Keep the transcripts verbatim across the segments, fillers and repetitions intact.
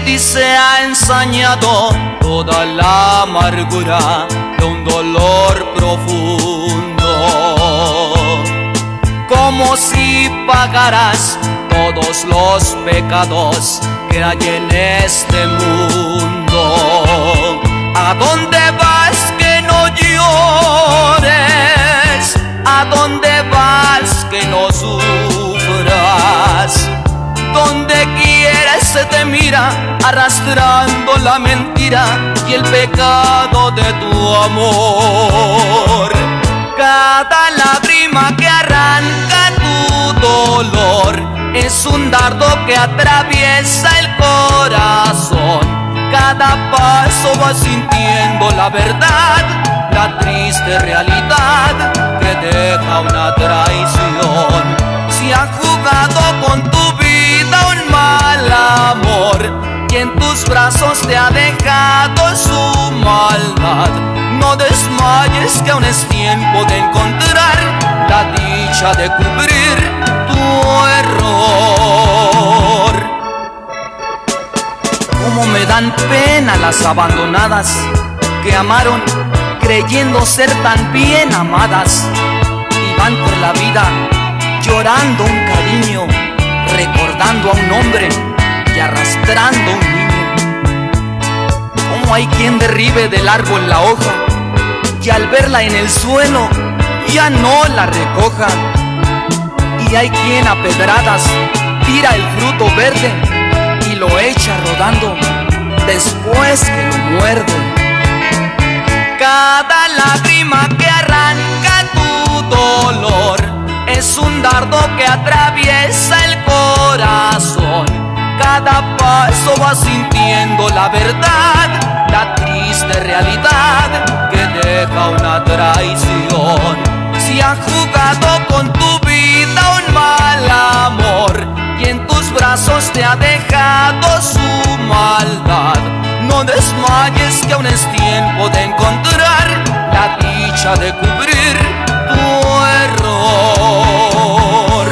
ti se ha ensañado toda la amargura de un dolor profundo, como si pagaras todos los pecados que hay en este mundo. ¿A dónde vas que no llores? ¿A dónde vas que no sufras? Donde quieres se te mira arrastrando la mentira y el pecado de tu amor. Cada lágrima que arranca tu dolor es un dardo que atraviesa el corazón. Cada paso vas sintiendo la verdad, la triste realidad que deja una traición. Si han jugado con tu vida un mal amor y en tus brazos te ha dejado su maldad, no desmayes que aún es tiempo de encontrar la dicha de cubrir tu error. Cómo me dan pena las abandonadas que amaron creyendo ser tan bien amadas y van por la vida llorando un cariño, recordando a un hombre y arrastrando un niño. Cómo hay quien derribe del árbol la hoja y al verla en el suelo ya no la recoja, y hay quien a pedradas tira el fruto verde y lo echa rodando después que lo muerde. Cada lágrima que arranca tu dolor es un dardo que atraviesa el corazón. Cada paso vas sintiendo la verdad, la triste realidad que deja una traición. Si han jugado con tu vida un mal amor y en tus brazos te ha dejado su maldad, no desmayes que aún es tiempo de encontrar la dicha de cubrir tu error.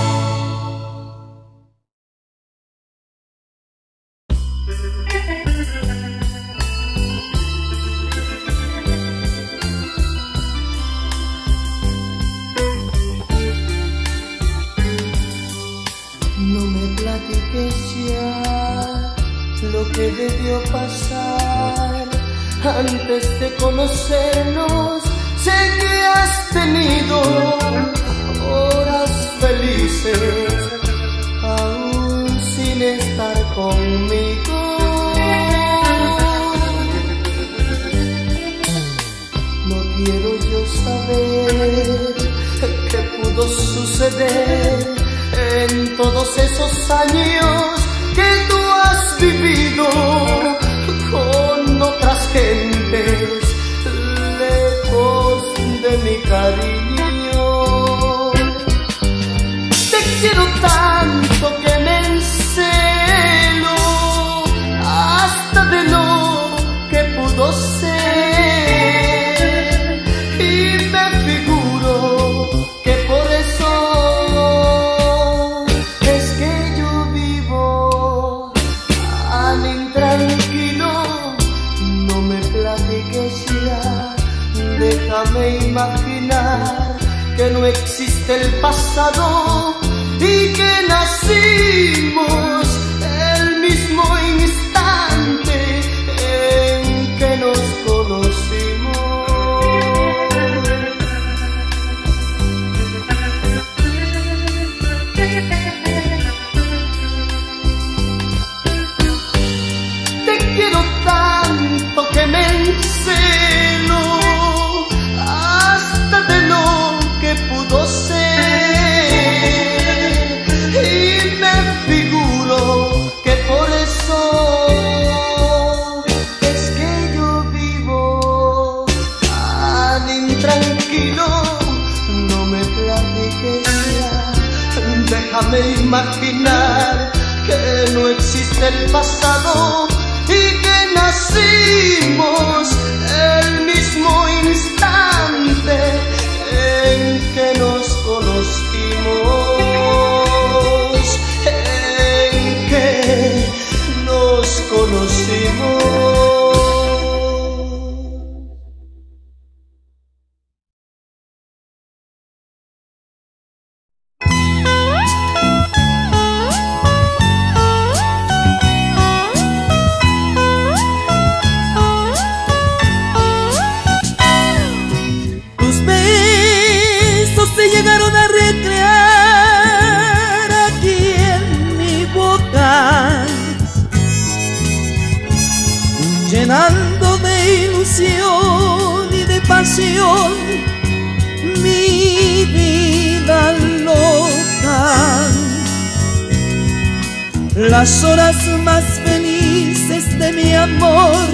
No me platiques ya lo que debió pasar antes de conocernos. Sé que has tenido horas felices aún sin estar conmigo. No quiero yo saber qué pudo suceder en todos esos años que tú has vivido con otras gentes, lejos de mi cariño. Te quiero tanto que me encelo hasta de lo que pudo ser, y me figuro que por eso es que yo vivo tan intranquilo. No me platiques ya, déjame imaginar que no existe el pasado y que nacimos el mismo instante en que nos conocimos. Te quiero tanto que me encelo hasta de lo que pudo ser, y me figuro que por eso es que yo vivo tan intranquilo. No me platiques ya, déjame imaginar que no existe el pasado y que nacimos el mismo instante en que nos conocimos, en que nos conocimos. pasión, mi vida loca. Las horas más felices de mi amor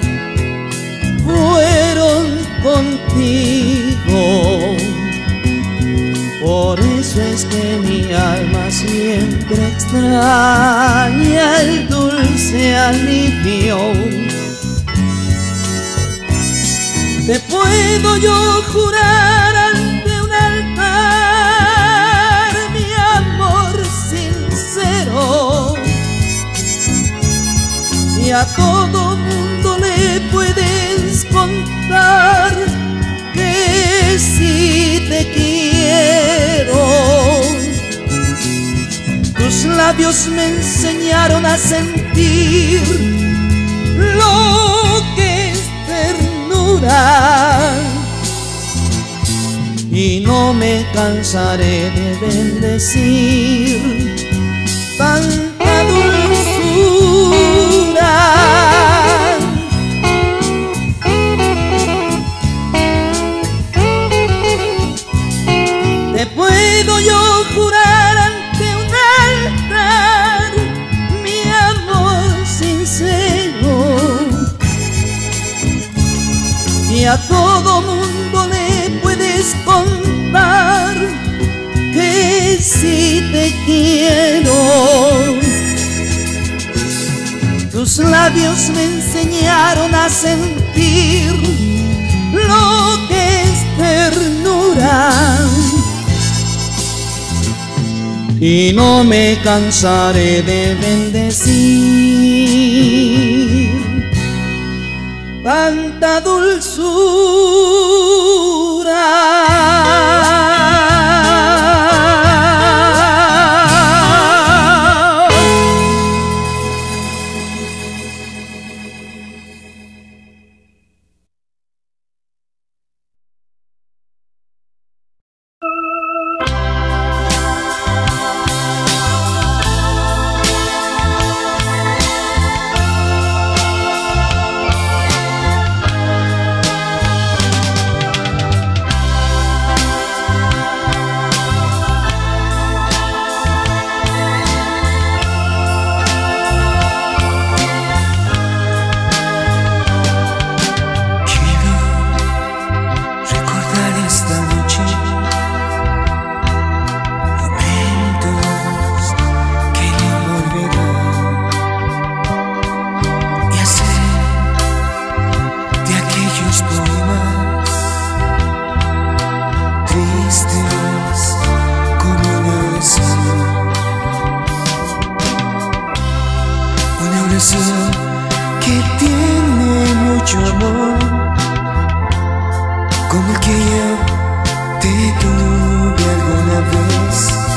fueron contigo. Por eso es que mi alma siempre extraña el dulce alivio. Te puedo yo jurar ante un altar mi amor sincero, y a todo mundo le puedes contar que sí te quiero. Tus labios me enseñaron a sentir lo que es ternura, y no me cansaré de bendecir tanta dulzura. Te puedo yo jurar ante un altar mi amor sincero, y a todo mundo le puedes contar que sí te quiero. Tus labios me enseñaron a sentir lo que es ternura, y no me cansaré de bendecir tanta dulzura. Que tiene mucho amor, como el que yo te tuve alguna vez.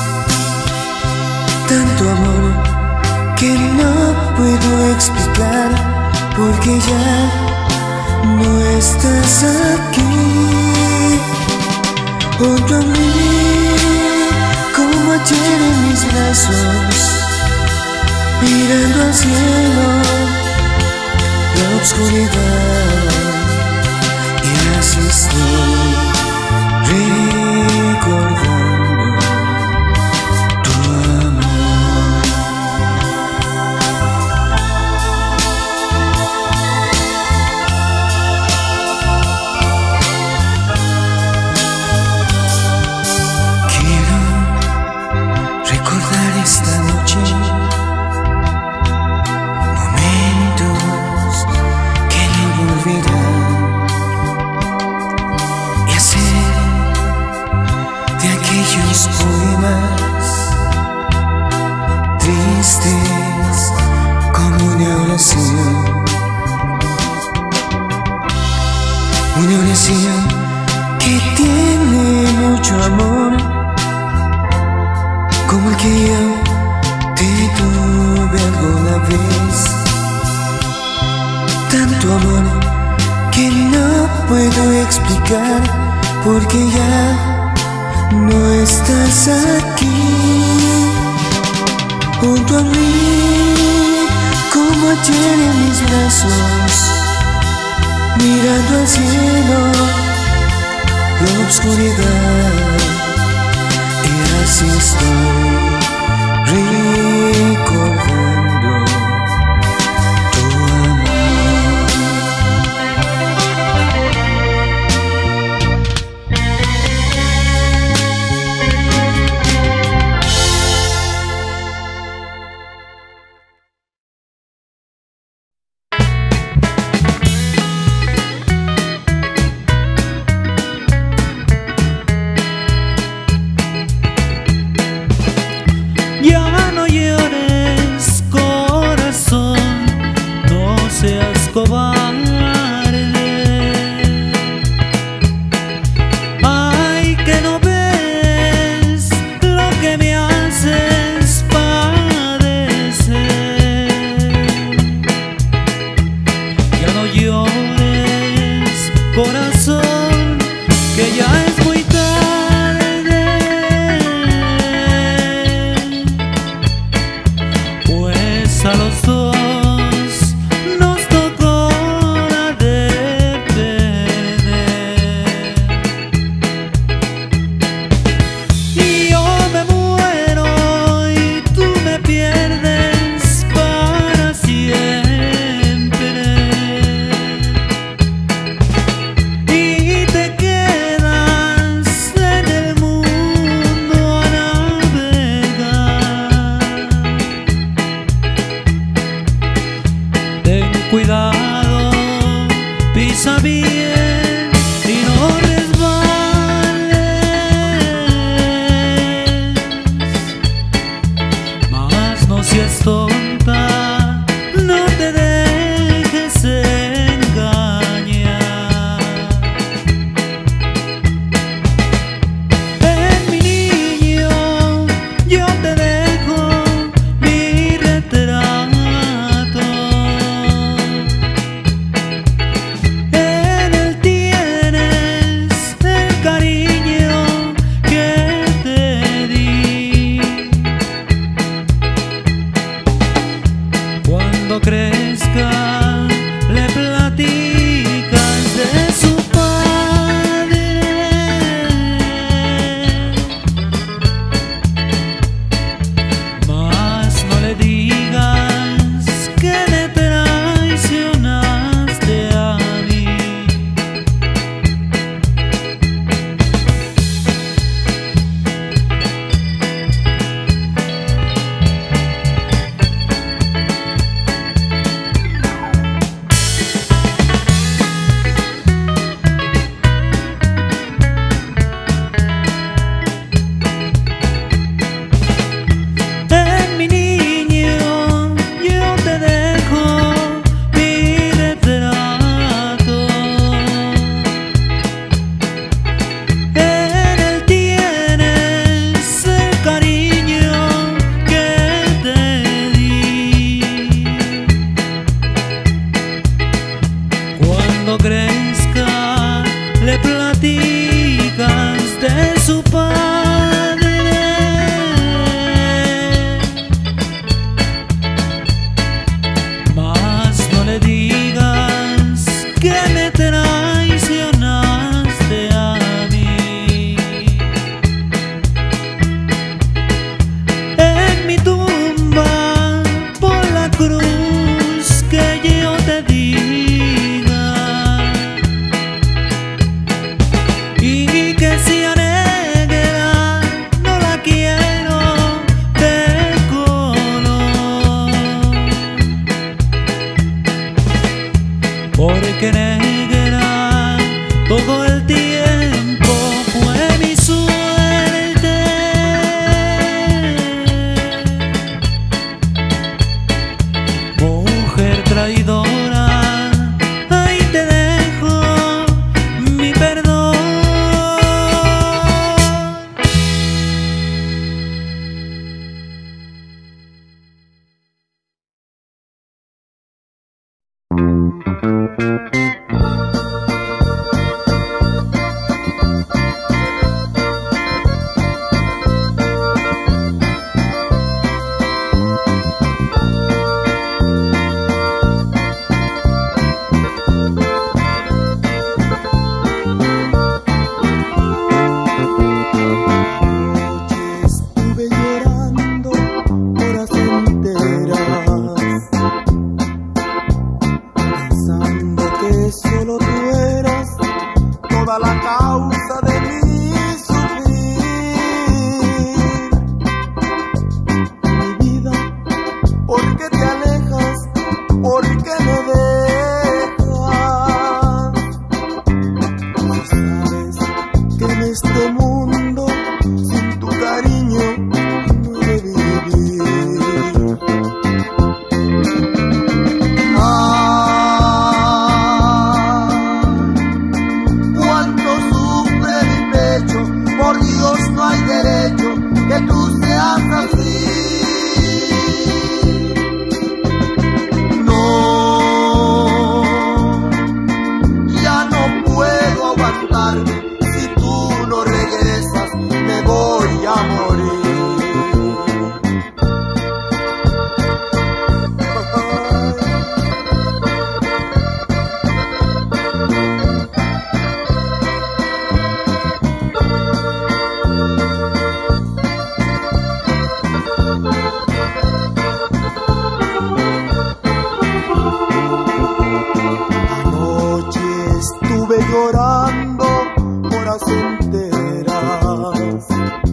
Tanto amor que no puedo explicar, porque ya no estás aquí junto a mí, como ayer en mis brazos, mirando al cielo, la oscuridad, y así estoy recordando tu amor. Quiero recordar esta noche y hacer de aquellos poemas tristes como una oración, una oración que tiene mucho amor, como el que yo te tuve alguna vez. Tanto amor que no puedo explicar, porque ya no estás aquí junto a mí, como ayer en mis brazos, mirando al cielo, la oscuridad, y así estoy recordando tu amor. Ya no llores, corazón, no seas cobarde. Ay, que no ves lo que me haces padecer. Ya no llores, corazón, que ya es muy tarde. A los dos nos tocó la de perder, y yo me muero y tú me pierdes para siempre, y te quedas en el mundo a navegar. Ten cuidado, pisa bien y no resbales, mas no seas tonta, no te dejes engañar. Ven, mi niño, yo te dejo mi retrato. Cuando crezca, le platicas de su padre, mas no le digas que me traicionaste a mí. Cuando crezca, le platicas de su padre, mas no le digas que me traicionaste a mí. En mi tumba, por la cruz que yo te di, y que si a negra no la quiero de color, porque negra todo el tiempo fue mi suerte. Mujer traidora, ahí te dejo mi perdón. seas así. No, ya no puedo aguantarme. Si tú no regresas, me voy a morir. Llorando horas enteras,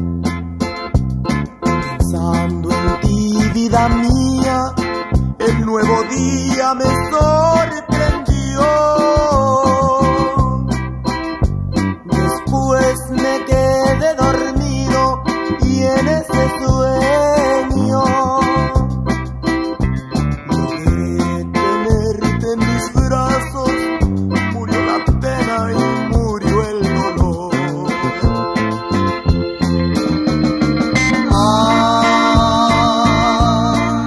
pensando en ti, vida mía. El nuevo día me sorprendió. Después me quedé dormido y en ese sueño logré tenerte en mis brazos. Murió la pena y murió el dolor. Ah,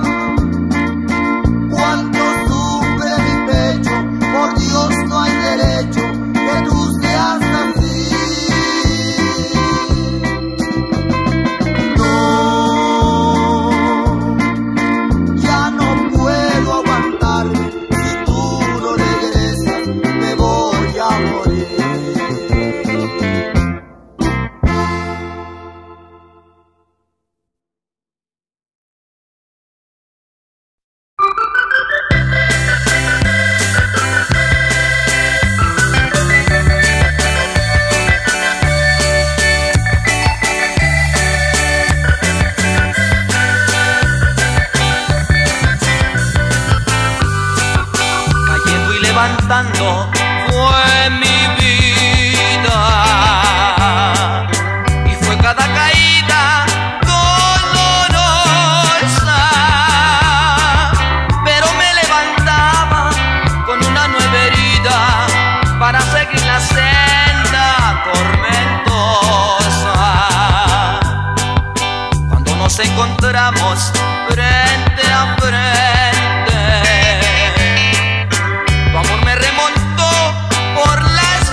cuánto sufre mi pecho, por Dios no hay derecho que tú seas así. No, ya no puedo aguantarme. Si tú no regresas, me voy a morir. Cayendo y levantando fue mi vida, y fue cada caída dolorosa, pero me levantaba con una nueva herida para seguir la senda tormentosa. Cuando nos encontramos frente a frente, tu amor me remontó por las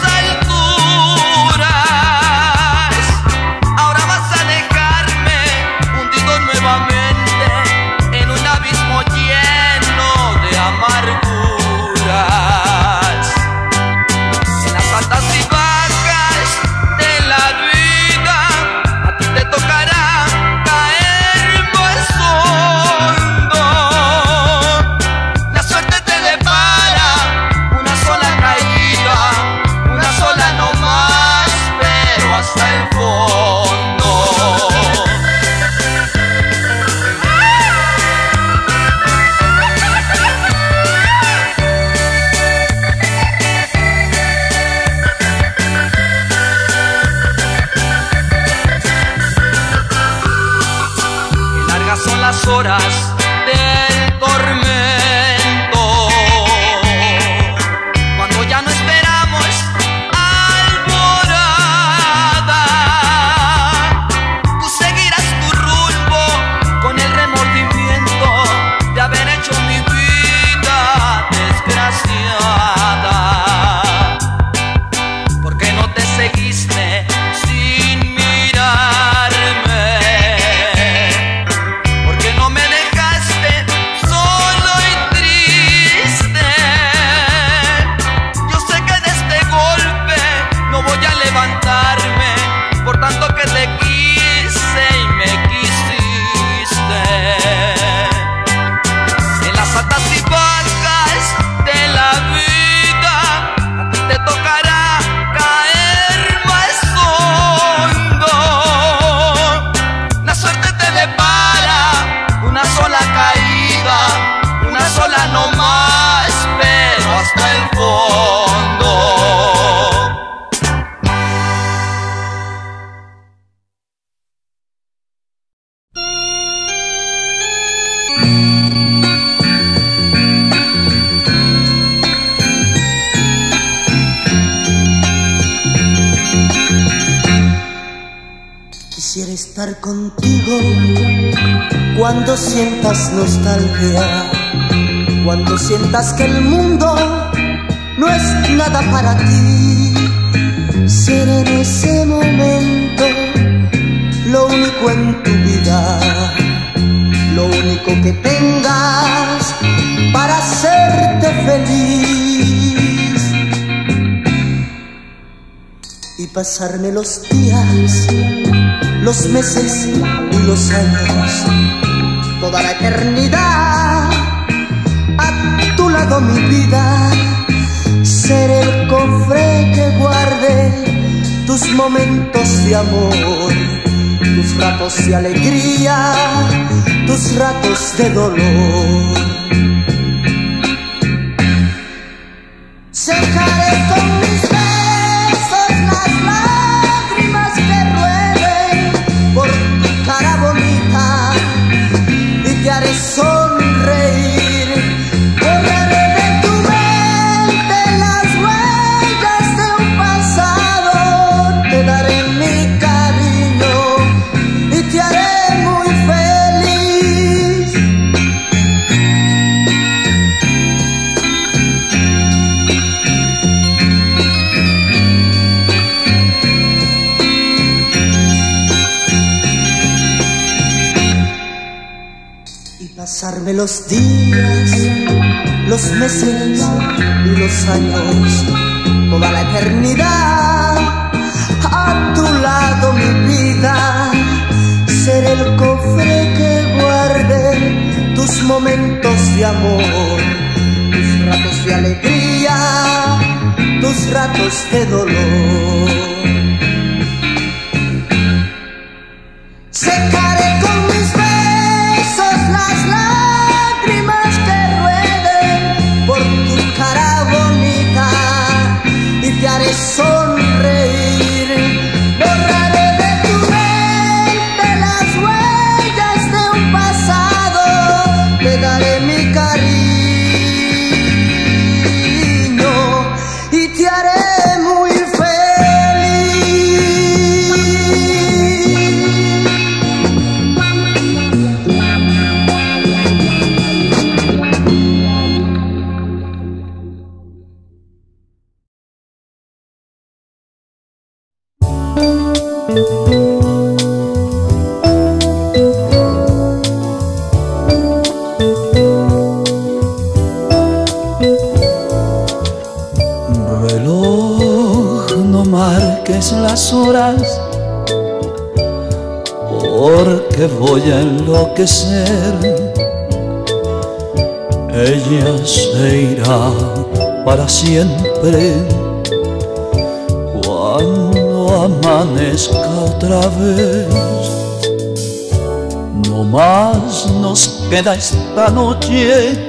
alturas. Ahora vas a dejarme hundido nuevamente en un abismo lleno de amarguras. En las altas y bajas de la vida, a ti te tocará caer más hondo. La suerte te depara una sola caída, una sola no más, pero hasta el fondo. Qué largas son las horas del tormento, cuando ya no esperamos alborada. Tú seguirás tu rumbo con el remordimiento de haber hecho mi vida desgraciada. ¿Por qué no te seguiste sin mirarme? ¿Por qué no me dejaste solo estar contigo cuando sientas nostalgia, cuando sientas que el mundo no es nada para ti. Ser en ese momento lo único en tu vida, lo único que tengas para hacerte feliz. Y pasarme los días, los meses y los años, toda la eternidad a tu lado, mi vida. Ser el cofre que guarde tus momentos de amor, tus ratos de alegría, tus ratos de dolor. Secaré con mis besos las lágrimas que rueden por tu cara bonita y te haré sonreír. Borraré de tu mente las huellas de un pasado, te daré mi cariño y te haré muy feliz. Y pasarme los días, los meses y los años, toda la eternidad a tu lado, mi vida. Ser el cofre que guarde tus momentos de amor, tus ratos de alegría, tus ratos de dolor. Secaré con mis besos las lágrimas que rueden por tu cara bonita y te haré sonreír. Borraré de tu mente las huellas de un pasado, te daré mi cariño y te haré muy feliz. Reloj, no marques las horas, porque voy a enloquecer. Ella se irá para siempre cuando amanezca otra vez. No más nos queda esta noche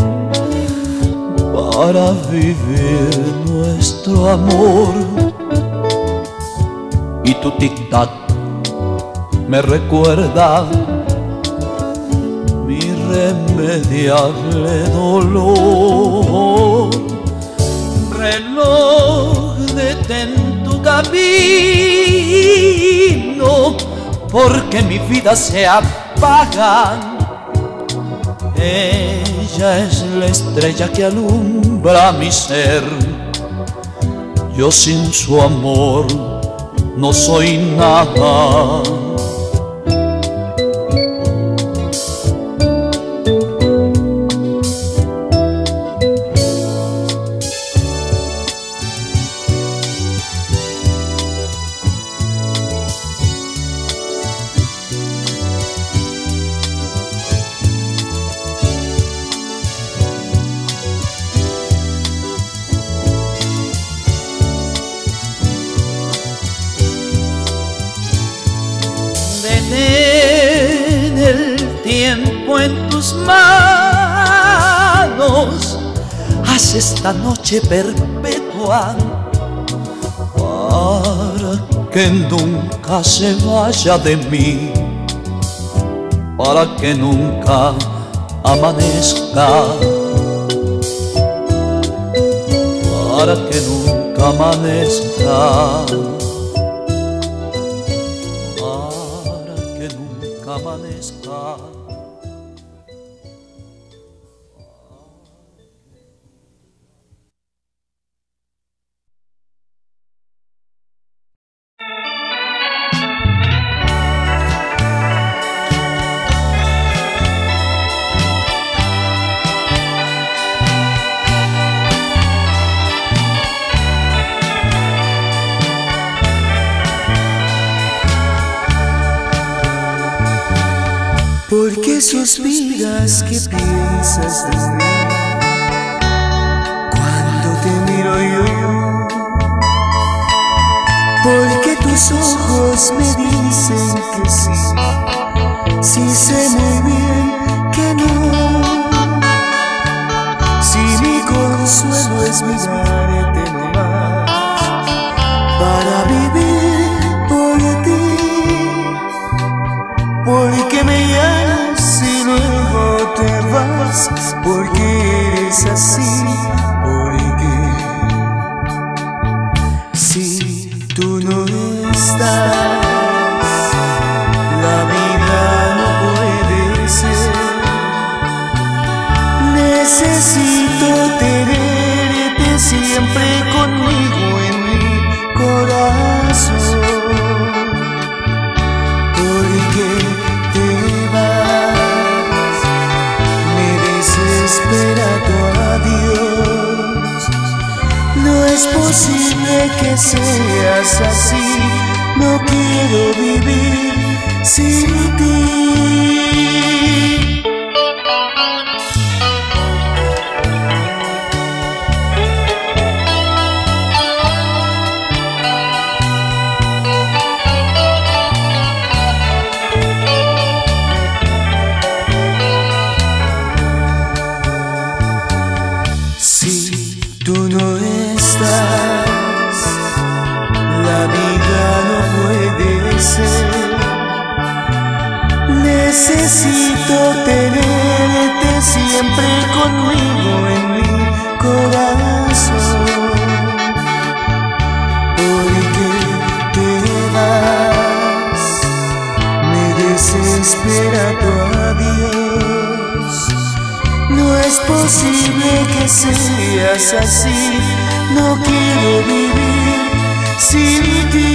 para vivir nuestro amor. Y tu tic-tac me recuerda mi irremediable dolor. Reloj, detén tu camino, porque mi vida se apaga. Ella es la estrella que alumbra mi ser. Yo sin su amor no soy nada. Detén el tiempo en tus manos, haz esta noche perpetua para que nunca se vaya de mí, para que nunca amanezca, para que nunca amanezca. Para desaparezca. ¿Por qué suspiras? ¿Qué piensas de mí? Cuando te miro yo, porque tus ojos me dicen que sí, sí sé muy bien que no. Si mi consuelo es mirarte nomás para vivir por ti, porque me llamas y luego te vas, porque eres así, porque si tú no estás, la vida no puede ser. Necesito tenerte siempre conmigo en mi corazón, porque te vas, me desespera tu adiós. No es posible que seas así, no quiero vivir sin ti. Necesito tenerte siempre conmigo en mi corazón, porque te vas, me desespera tu adiós. No es posible que seas así, no quiero vivir sin ti.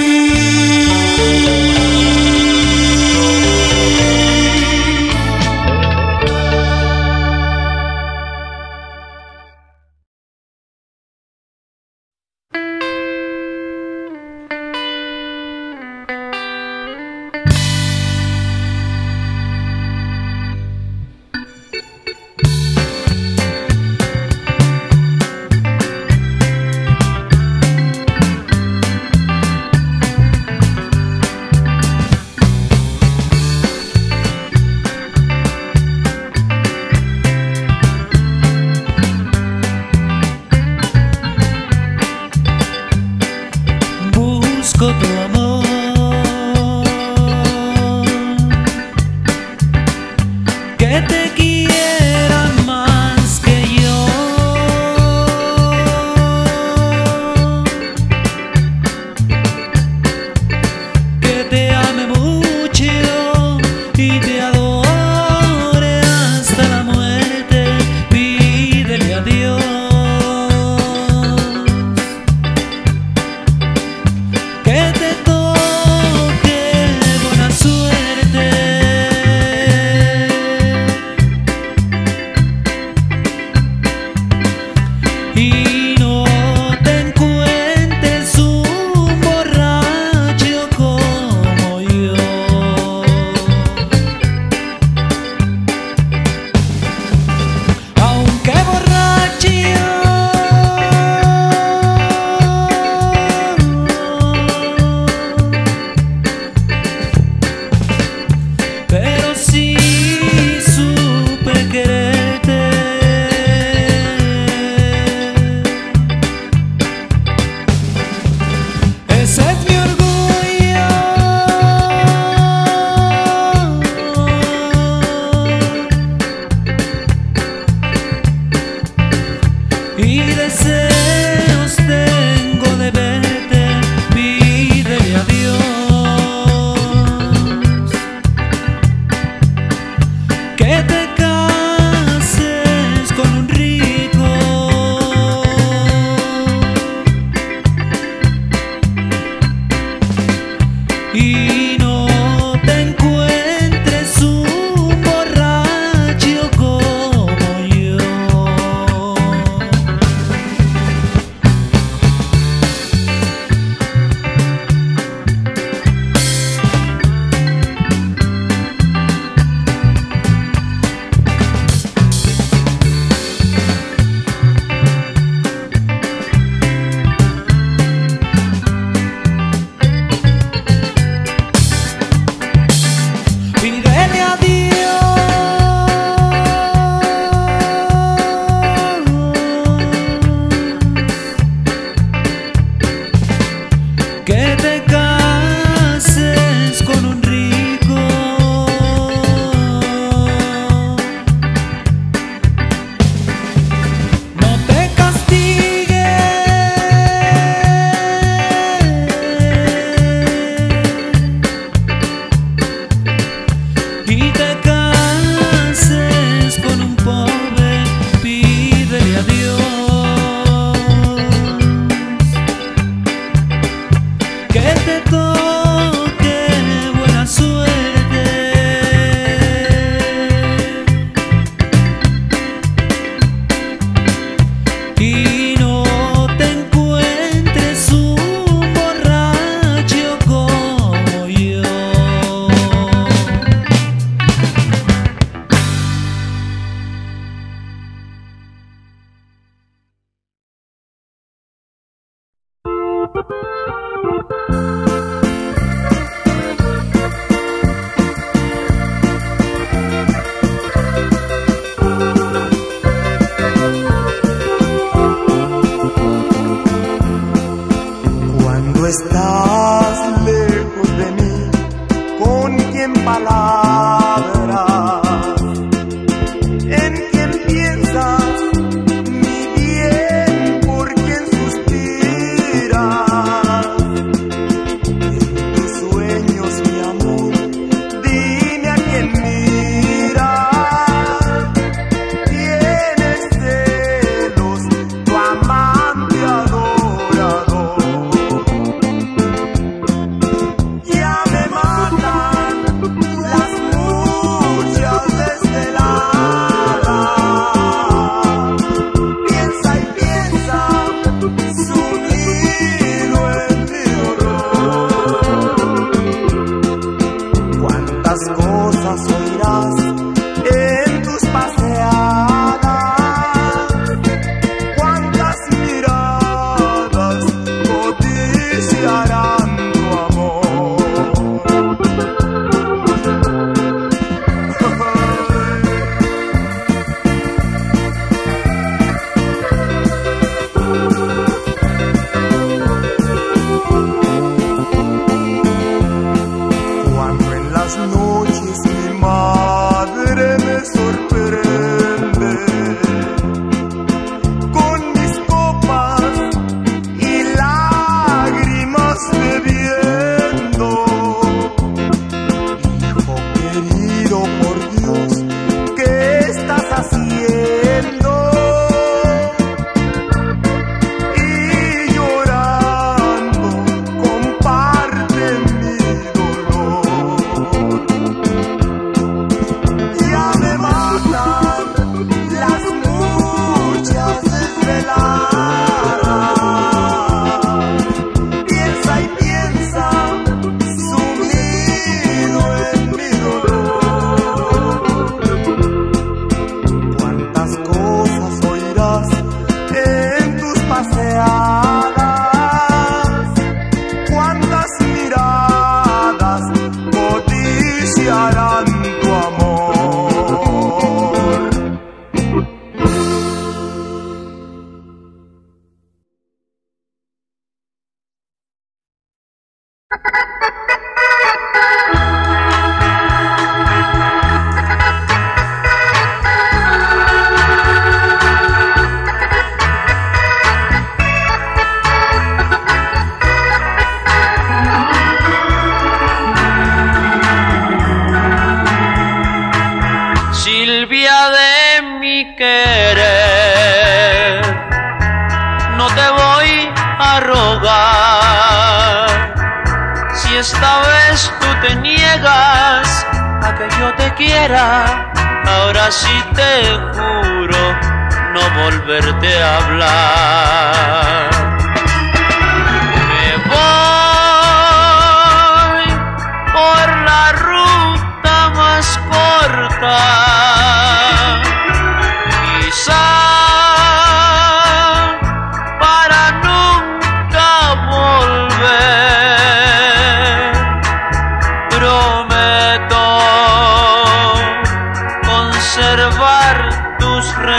Prometo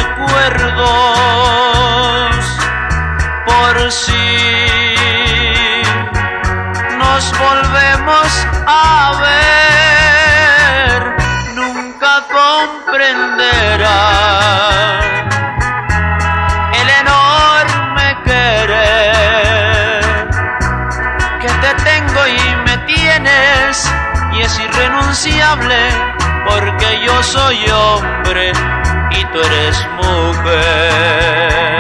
recuerdos, por si nos volvemos a ver, nunca comprenderá el enorme querer que te tengo y me tienes, y es irrenunciable porque yo soy hombre y tú eres mujer.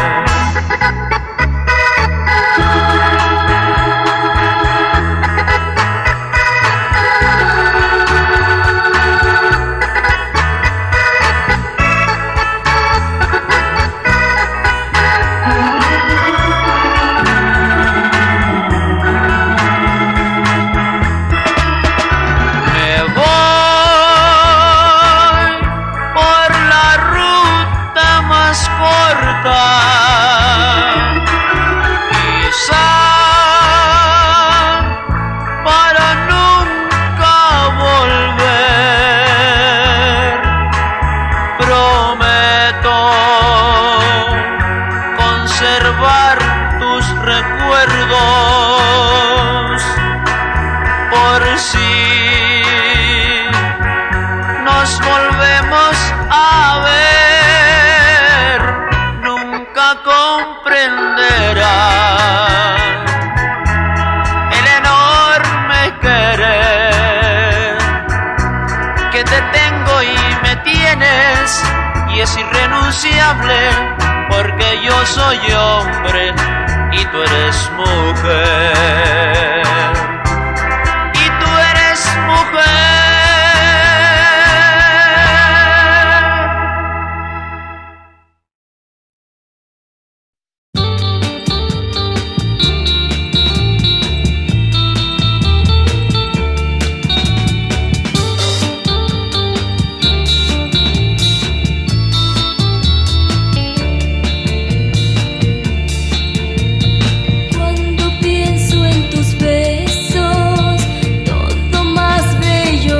Y es irrenunciable porque yo soy hombre y tú eres mujer. Y tú eres mujer. Cuando pienso en tus besos, todo más bello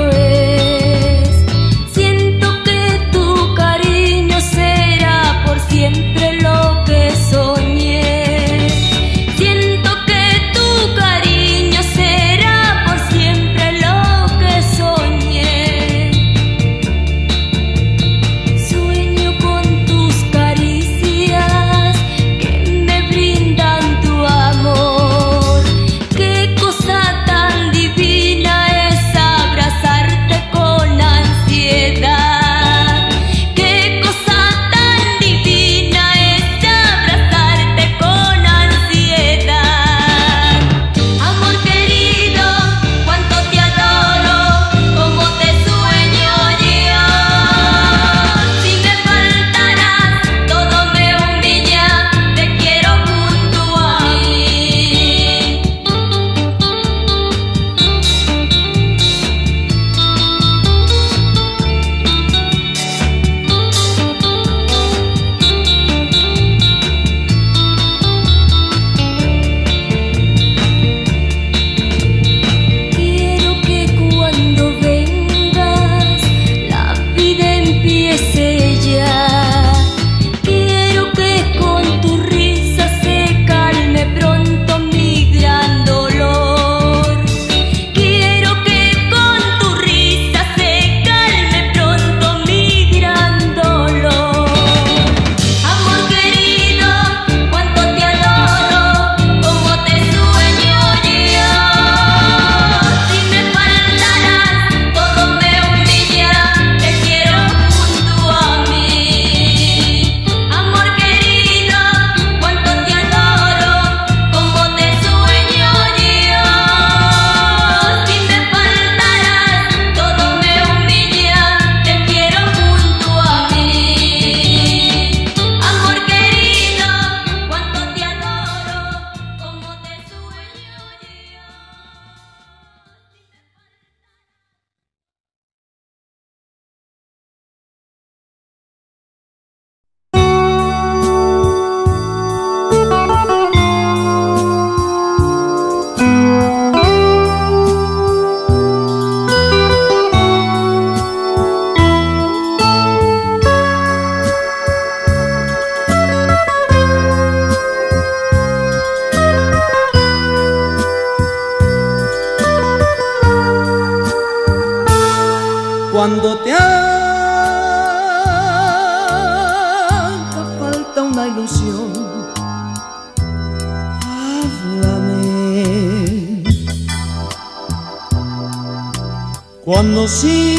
Cuando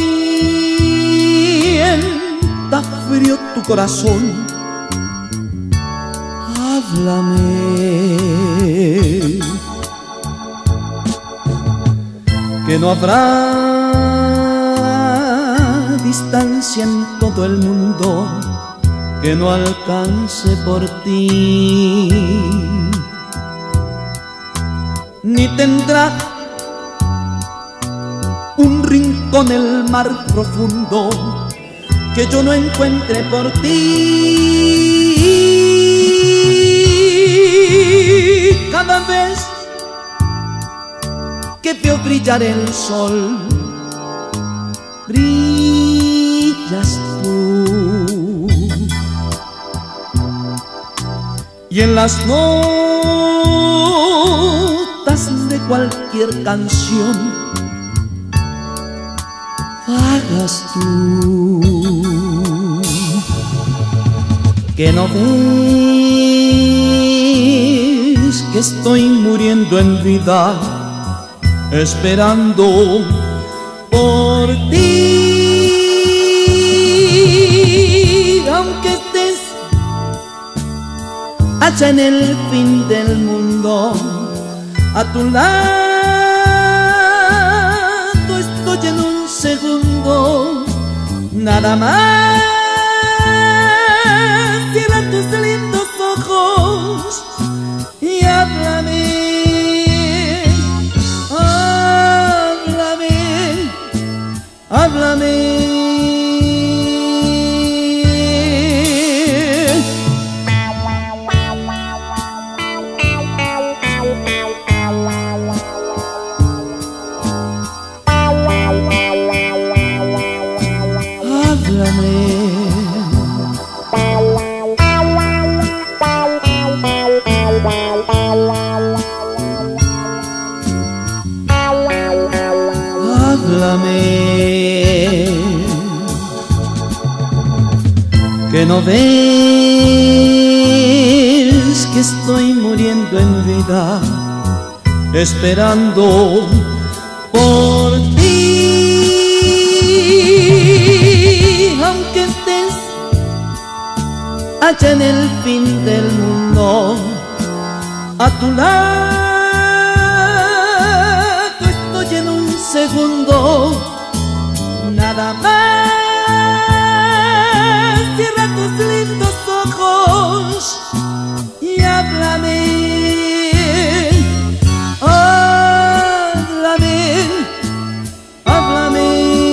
sienta frío tu corazón, háblame, que no habrá distancia en todo el mundo que no alcance por ti, ni tendrá un rincón el mar profundo que yo no encuentre por ti. Cada vez que veo brillar el sol, brillas tú, y en las notas de cualquier canción hagas tú, que no ves que estoy muriendo en vida, esperando por ti, aunque estés allá en el fin del mundo, a tu lado estoy en un segundo, nada más. Cierra tus lindos ojos y háblame, háblame, háblame. Que no ves que estoy muriendo en vida, esperando por ti, aunque estés allá en el fin del mundo, a tu lado estoy en un segundo, nada más. Cierra tus lindos ojos y háblame, háblame, háblame.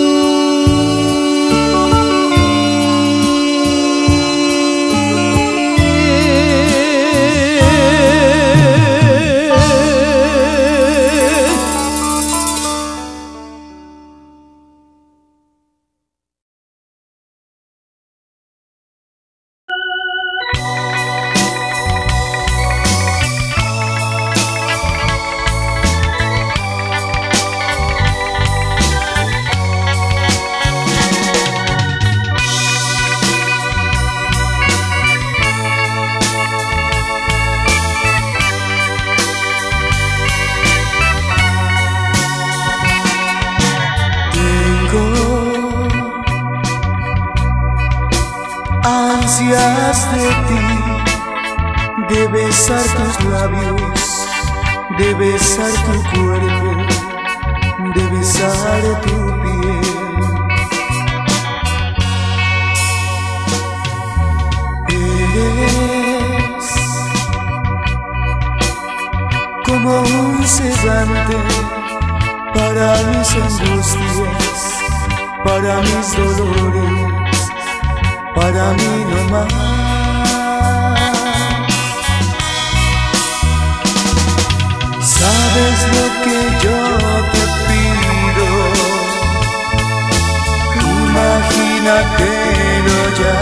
Ansias de ti, de besar tus labios, de besar tu cuerpo, de besar tu piel. Eres como un sedante para mis angustias, para mis dolores, para mí no más. Sabes lo que yo te pido, imagínatelo ya.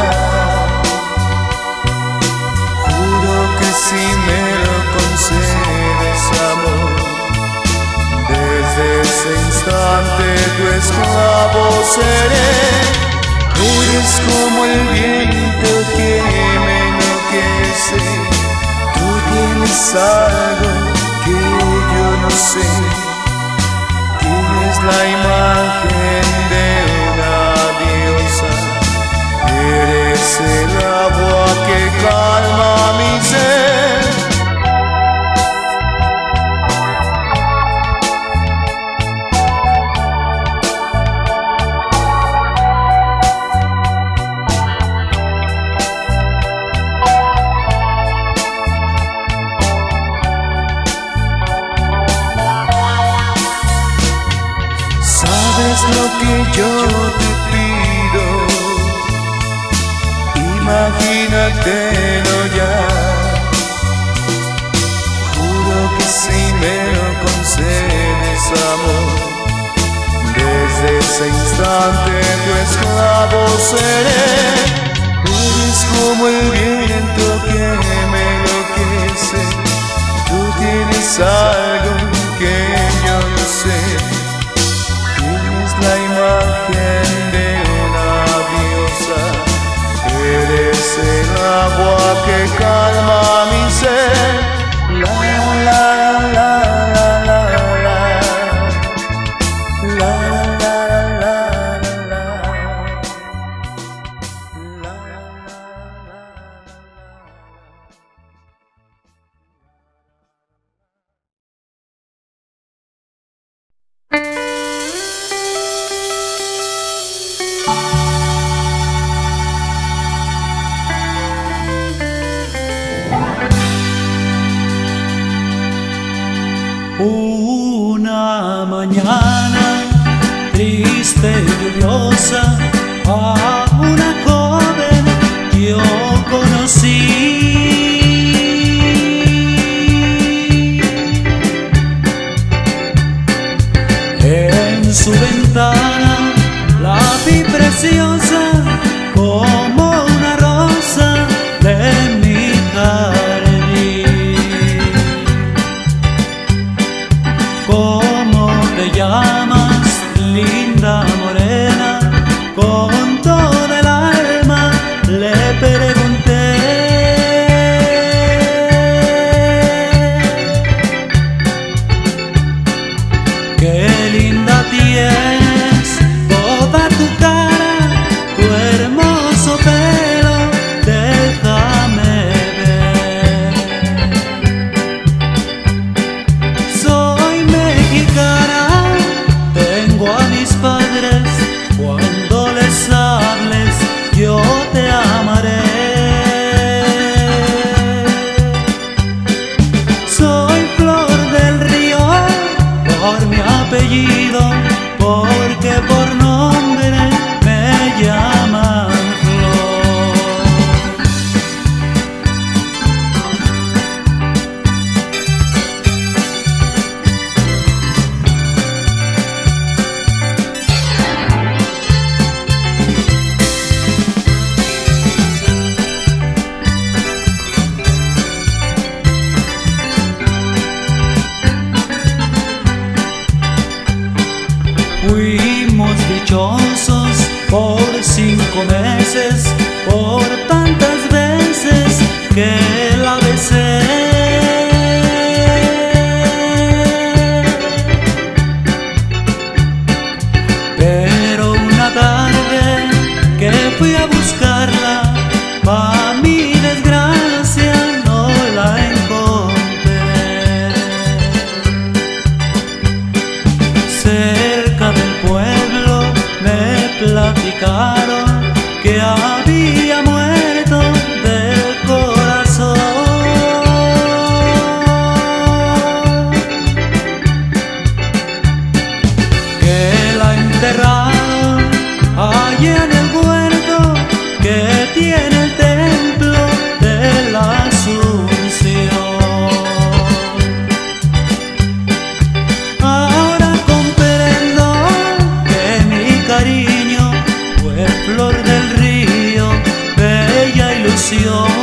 Juro que si me lo concedes, amor, desde ese instante tu esclavo seré. Eres como el viento que me enloquece, tú tienes algo que yo no sé, tienes Tienes la imagen de una diosa, eres el agua que calma mi ser. Lo que yo te pido, imagínatelo ya. Juro que si me lo concedes, amor, desde ese instante tu esclavo seré. Eres como el viento que me enloquece, tú tienes algo que yo no sé. La imagen de una diosa, eres el agua que calma mi ser. La la la la la la, la la la la la, Una mañana triste y lluviosa a una joven yo conocí. En su ventana la vi preciosa como una rosa de mi jardín. ¿Cómo te llamas, linda morena? Con todo el alma le pregunté. Qué linda tienes toda tu cara, tu hermoso pelo, déjame ver. Soy mexicana, tengo a mis padres, cuando les hables yo te amaré. Soy flor del río por mi apellido, porque por nombre me llaman Flor. Fuimos dichosos por cinco meses, por tantas veces que la besé. Pero una tarde que fui a buscarla, pa' mi desgracia no la encontré. Cerca del pueblo me platicaron que había muerto del corazón, que la enterraron allí en el huerto que tiene el templo de la Asunción. Ahora comprendo que mi cariño fue flor del río, bella ilusión.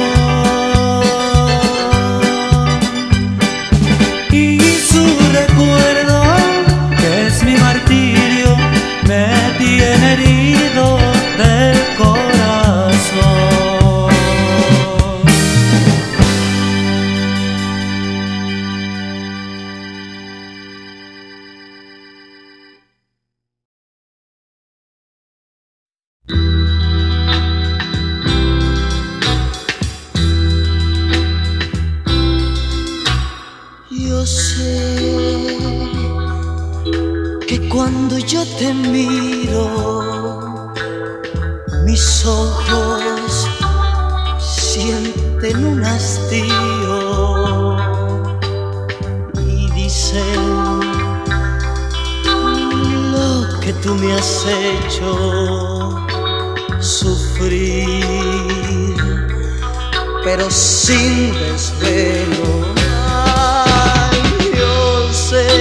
Y su recuerdo, que es mi martirio, me tiene herido de te miro, mis ojos sienten un hastío y dicen lo que tú me has hecho sufrir, pero sin desvelo. Ay, yo sé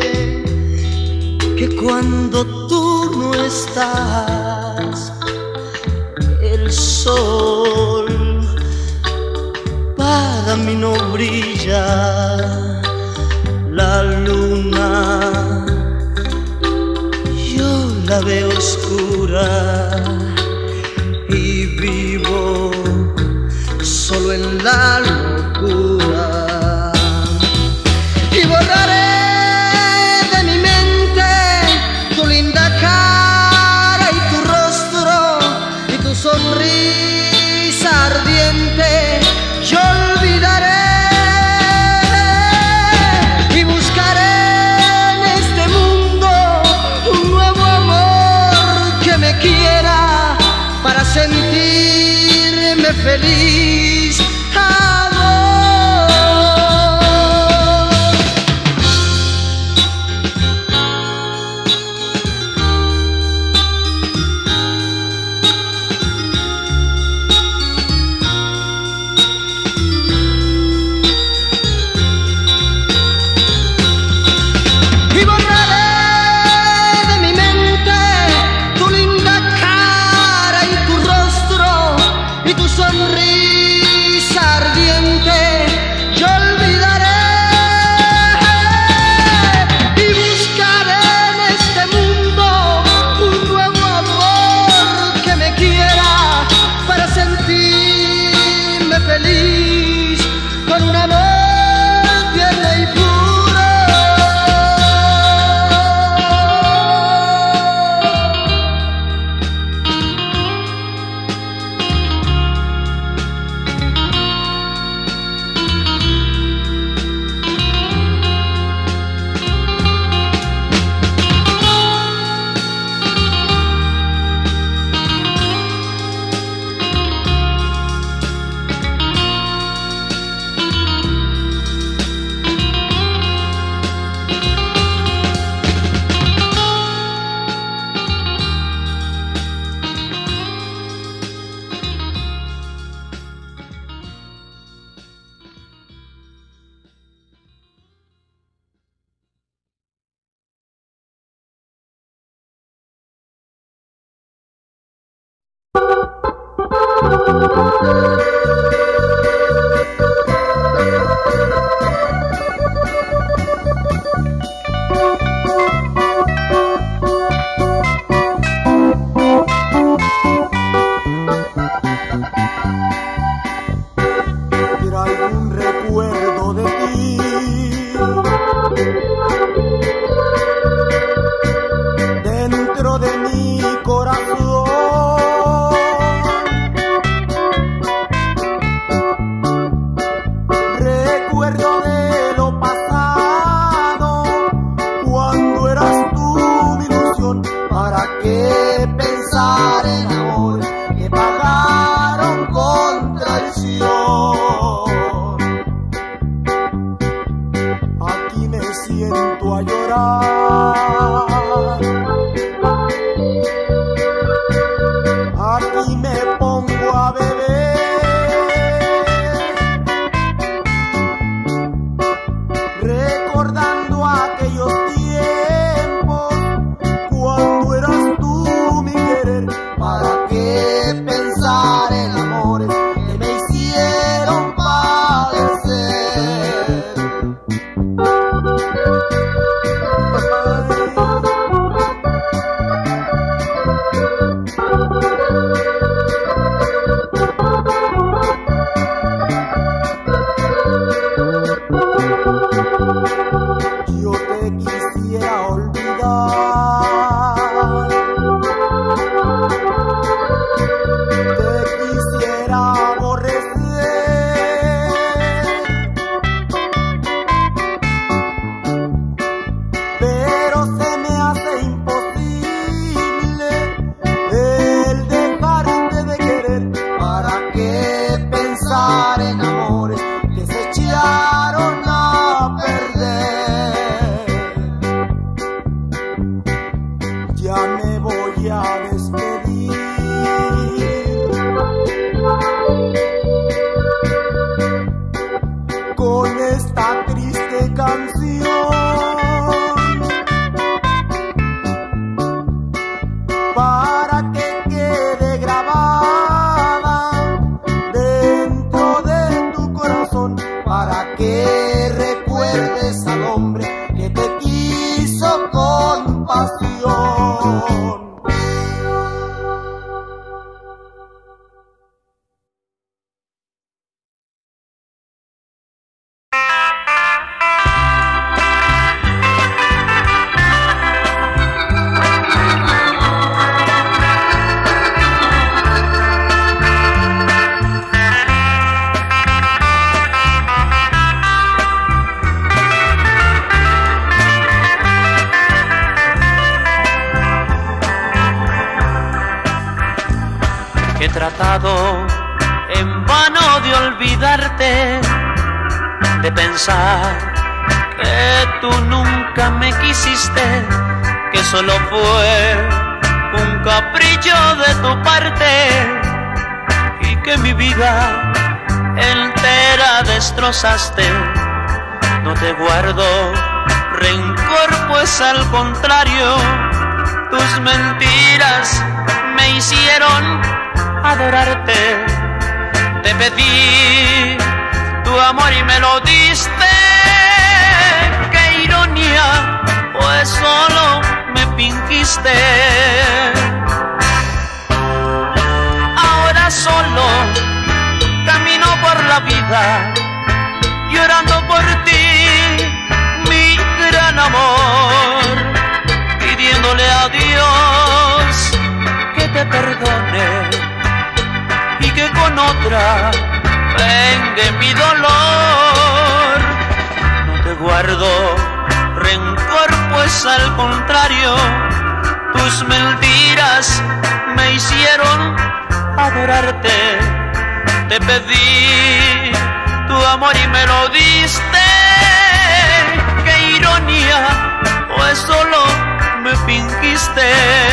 que cuando tú no estás, el sol para mí no brilla, la luna yo la veo oscura y vivo solo en la locura. Y borraré de mi mente tu linda cara y tu rostro y tu sonrisa ardiente. Yo olvidaré y buscaré en este mundo un nuevo amor que me quiera para sentirme feliz. Te He tratado en vano de olvidarte, de pensar que tú nunca me quisiste, que solo fue un capricho de tu parte y que mi vida entera destrozaste. No te guardo rencor, pues al contrario, tus mentiras me hicieron adorarte. Te pedí tu amor y me lo diste. Qué ironía, pues solo me fingiste. Ahora solo camino por la vida llorando por ti, mi gran amor, pidiéndole a Dios que te perdone y que con otra vengue mi dolor. No te guardo rencor, pues al contrario, tus mentiras me hicieron adorarte. Te pedí tu amor y me lo diste. Qué ironía, pues solo me fingiste.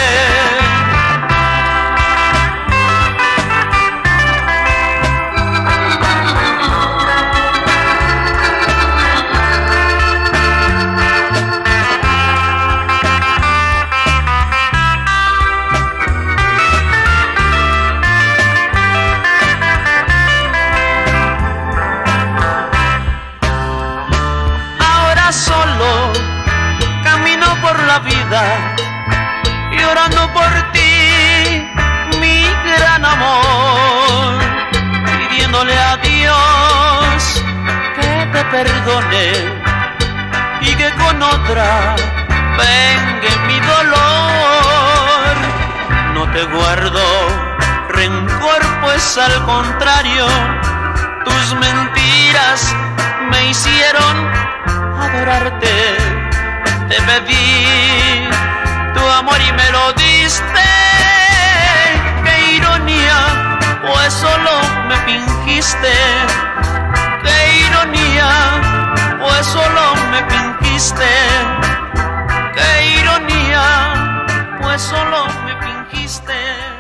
Solo camino por la vida llorando por ti, mi gran amor, pidiéndole a Dios que te perdone y que con otra vengue mi dolor. No te guardo rencor, pues al contrario, tus mentiras me hicieron adorarte. Te pedí tu amor y me lo diste. Qué ironía, pues solo me fingiste. Qué ironía, pues solo me fingiste. Qué ironía, pues solo me fingiste.